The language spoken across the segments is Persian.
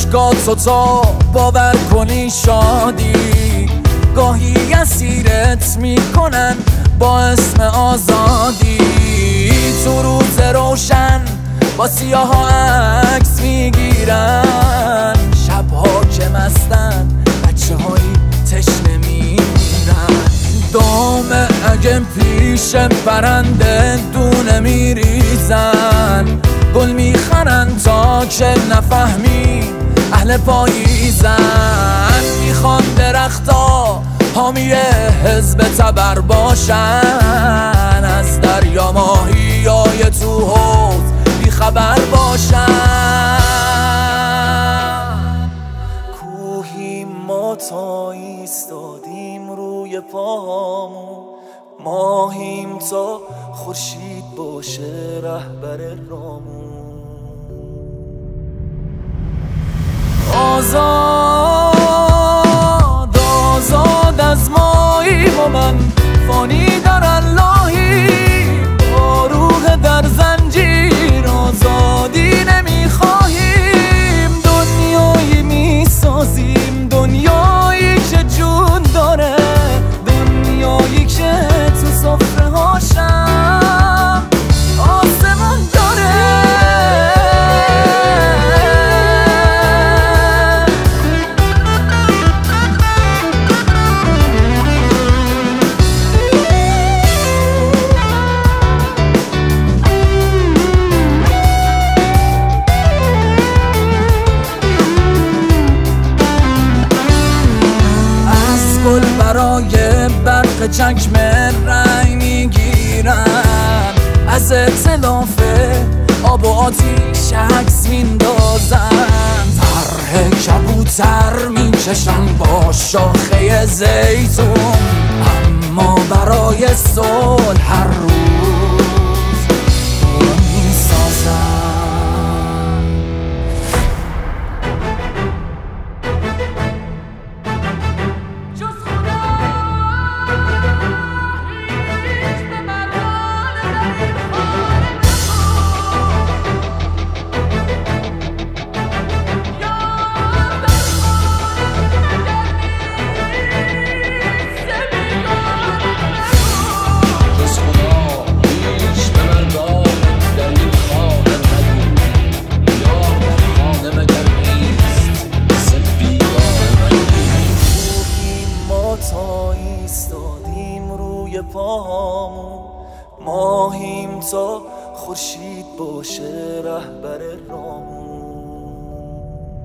اشکاتو تا باور کنی شادی، گاهی اسیرت میکنن با اسم آزادی. تو روز روشن با سیاها عکس میگیرن، شبها که مستن بچه هایی تشنه میرن. دام اگه پیش پرنده دونه میریزن، گل میخرن تا که نفهمی اهل پاییزن. میخوان درختا حامی حزب تبر باشن، از دریا ماهیای تو حوض بیخبر باشن. کوهیم ما تا ایستادیم روی پاهامون، ماهیم تا خورشید باشه رهبر رامون. آزاد آزاد از ماییم و من فانی در اللهی، با روح در زنجیر آزادی نمیخواهیم. دنیایی میسازیم، دنیایی که جون داره، دنیایی که تو سفره هاشم آسمون داره. برای برق چکم رنگ میگیرن، از اختلاف آب و آتیش عکس میندازن. طرح کبوتر میکشن با شاخه زیتون، اما برای صلح هر روز دور میسازن. ماهیم تا خورشید باشه رهبر رامون.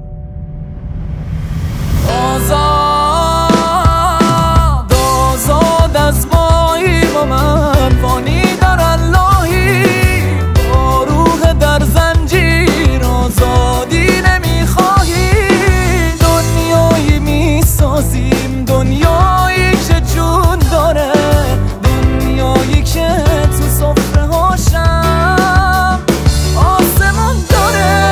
آزاد آزاد از ماییم و من فانی در اللهی، با روح در زنجیر آزادی نمیخواهیم. دنیایی میسازیم، دنیایی که جون داره، دنیایی که تو سفره هاشم آسمون داره.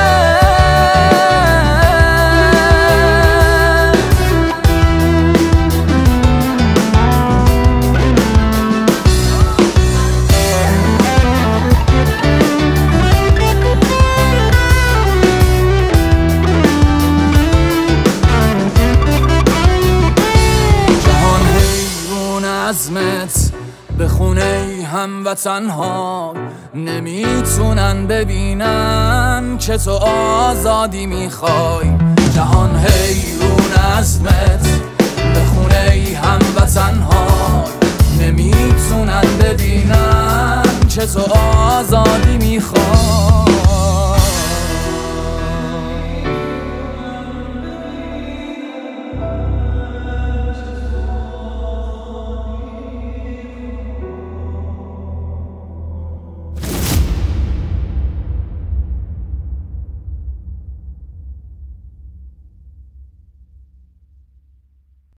جهان حیرون عظمت بخونه هموطنها، نمیتونن ببینن که تو آزادی میخوای. جهان حیرون